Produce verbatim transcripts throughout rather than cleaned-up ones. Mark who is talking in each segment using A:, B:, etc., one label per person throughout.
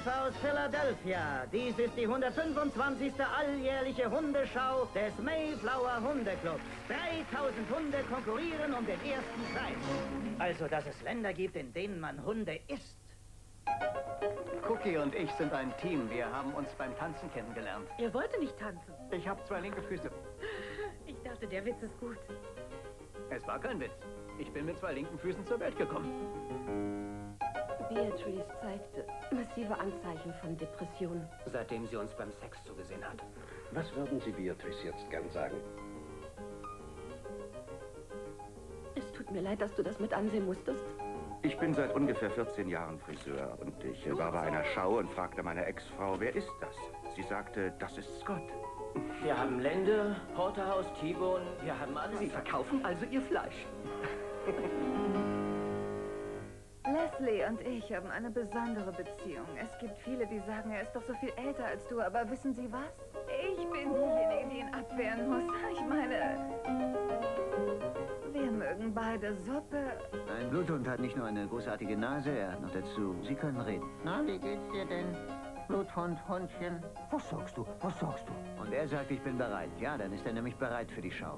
A: Hilfe aus Philadelphia. Dies ist die hundertfünfundzwanzigste alljährliche Hundeschau des Mayflower Hundeclubs. dreitausend Hunde konkurrieren um den ersten Preis. Also, dass es Länder gibt, in denen man Hunde isst.
B: Cookie und ich sind ein Team. Wir haben uns beim Tanzen kennengelernt.
C: Er wollte nicht tanzen.
B: Ich habe zwei linke Füße.
C: Ich dachte, der Witz ist gut.
B: Es war kein Witz. Ich bin mit zwei linken Füßen zur Welt gekommen.
D: Beatrice zeigte massive Anzeichen von Depression.
E: Seitdem sie uns beim Sex zugesehen hat.
F: Was würden Sie Beatrice jetzt gern sagen?
D: Es tut mir leid, dass du das mit ansehen musstest.
G: Ich bin seit ungefähr vierzehn Jahren Friseur und ich war bei einer Schau und fragte meine Ex-Frau, wer ist das? Sie sagte, das ist Scott.
E: Wir haben Lende, Porterhouse, T-Bone, wir haben alles.
B: Sie verkaufen also Ihr Fleisch.
H: Leslie und ich haben eine besondere Beziehung. Es gibt viele, die sagen, er ist doch so viel älter als du, aber wissen Sie was? Ich bin diejenige, die ihn abwehren muss. Ich meine, wir mögen beide Suppe.
I: Ein Bluthund hat nicht nur eine großartige Nase, er hat noch dazu, Sie können reden.
J: Na, wie geht's dir denn, Bluthund, Hundchen?
I: Was sagst du? Was sagst du? Und er sagt, ich bin bereit. Ja, dann ist er nämlich bereit für die Schau.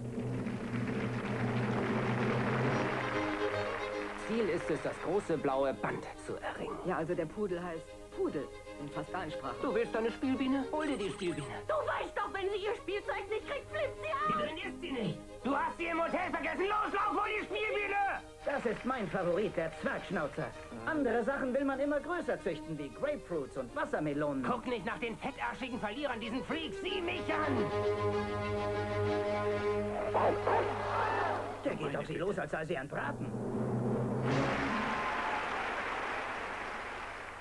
E: Ziel ist es, das große blaue Band zu erringen.
C: Ja, also der Pudel heißt Pudel. In fast allen Sprachen.
E: Du willst eine Spielbiene? Hol dir die Spielbiene.
D: Du weißt doch, wenn sie ihr Spielzeug nicht kriegt, flippt sie
E: Wie
D: ab!
E: drin ist sie nicht? Du hast sie im Hotel vergessen. Los, lauf, hol die Spielbiene!
A: Das ist mein Favorit, der Zwergschnauzer. Andere Sachen will man immer größer züchten, wie Grapefruits und Wassermelonen.
E: Guck nicht nach den fettarschigen Verlierern, diesen Freaks. Sieh mich an!
A: Der geht auf sie los, als sei sie ein Braten.